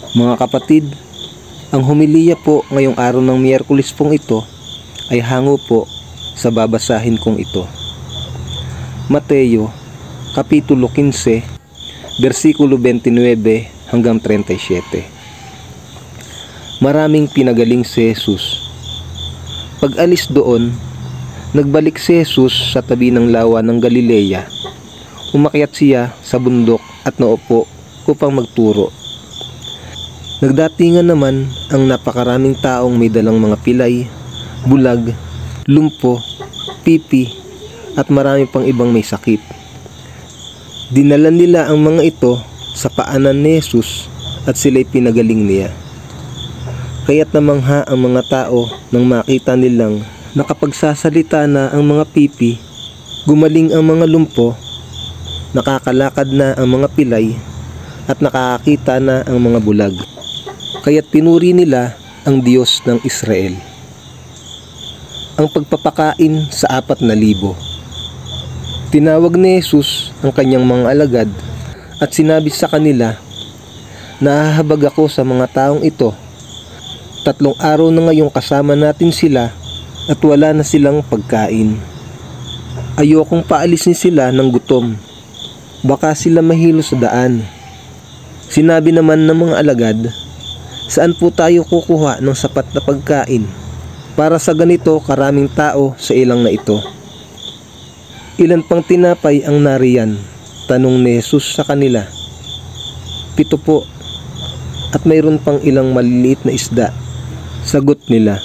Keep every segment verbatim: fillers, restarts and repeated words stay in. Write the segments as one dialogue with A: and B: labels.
A: Mga kapatid, ang homilya po ngayong araw ng Miyerkules pong ito ay hango po sa babasahin kong ito. Mateo, Kapitulo fifteen, versikulo twenty-nine hanggang thirty-seven. Maraming pinagaling si Jesus. Pag-alis doon, nagbalik si Jesus sa tabi ng lawa ng Galilea. Umakyat siya sa bundok at naupo upang magturo. Nagdatingan naman ang napakaraming taong may dalang mga pilay, bulag, lumpo, pipi, at marami pang ibang may sakit. Dinala nila ang mga ito sa paanan ni Jesus at sila'y pinagaling niya. Kaya't namangha ang mga tao nang makita nilang nakapagsasalita na ang mga pipi, gumaling ang mga lumpo, nakakalakad na ang mga pilay, at nakakakita na ang mga bulag. Kaya't pinuri nila ang Diyos ng Israel. Ang pagpapakain sa apat na libo. Tinawag ni Jesus ang kanyang mga alagad at sinabi sa kanila, "Nahahabag ako sa mga taong ito. Tatlong araw na ngayong kasama natin sila at wala na silang pagkain. Ayokong paalisin sila ng gutom. Baka sila mahilo sa daan." Sinabi naman ng mga alagad, "Saan po tayo kukuha ng sapat na pagkain para sa ganito karaming tao sa ilang na ito?" "Ilan pang tinapay ang nariyan?" tanong ni Jesus sa kanila. "Pito po, at mayroon pang ilang maliliit na isda," sagot nila.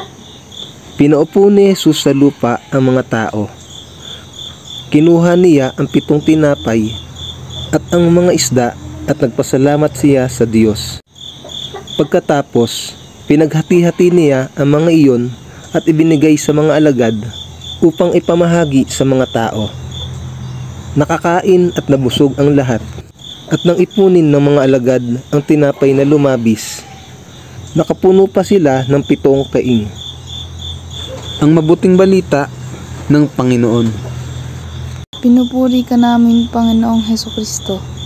A: Pinaupo ni Jesus sa lupa ang mga tao. Kinuha niya ang pitong tinapay at ang mga isda at nagpasalamat siya sa Diyos. Pagkatapos, pinaghati-hati niya ang mga iyon at ibinigay sa mga alagad upang ipamahagi sa mga tao. Nakakain at nabusog ang lahat, at nang ipunin ng mga alagad ang tinapay na lumabis, nakapuno pa sila ng pitong kaing. Ang mabuting balita ng Panginoon.
B: Pinupuri ka namin, Panginoong Hesukristo.